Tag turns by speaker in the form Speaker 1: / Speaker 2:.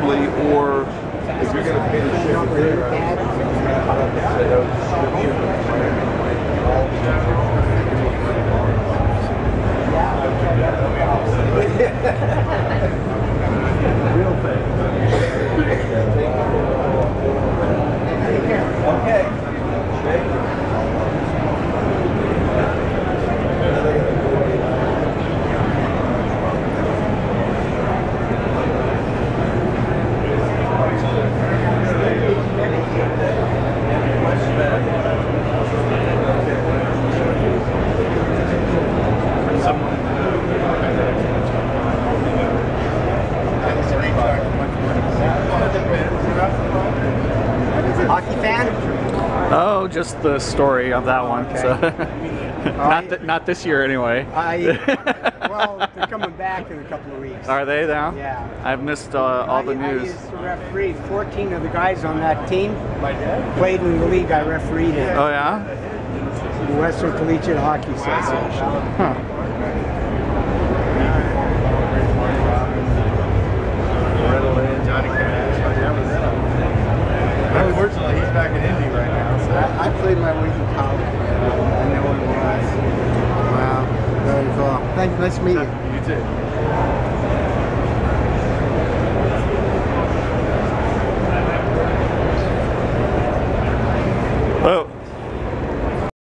Speaker 1: individually, or if you're going to pay the real thing. Okay.
Speaker 2: Hockey fan?
Speaker 3: Oh, just the story of that one.
Speaker 2: Okay.
Speaker 3: So. not this year anyway.
Speaker 2: Well, they're coming back in a couple of weeks.
Speaker 3: Are they now?
Speaker 2: Yeah.
Speaker 3: I've missed all the news.
Speaker 2: I used to referee. 14 of the guys on that team played in the league I refereed in.
Speaker 3: Oh yeah?
Speaker 2: The Western Collegiate Hockey Association.
Speaker 3: Huh.
Speaker 1: Unfortunately, he's back in Indy right now. So.
Speaker 2: I played my way through college. I know what it was. Wow, very cool. Thanks, nice to meet you.
Speaker 1: You too.